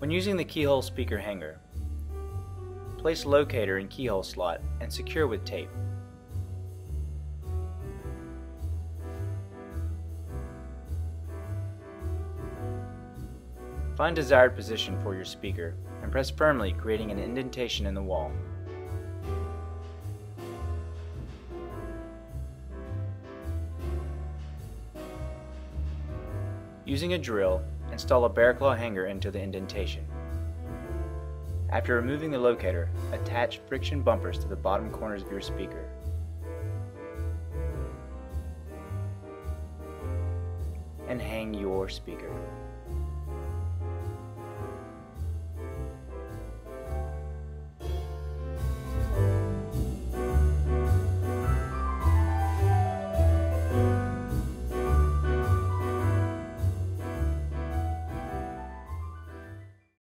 When using the keyhole speaker hanger, place locator in keyhole slot and secure with tape. Find desired position for your speaker and press firmly, creating an indentation in the wall. Using a drill, install a Bearclaw hanger into the indentation. After removing the locator, attach friction bumpers to the bottom corners of your speaker. And hang your speaker.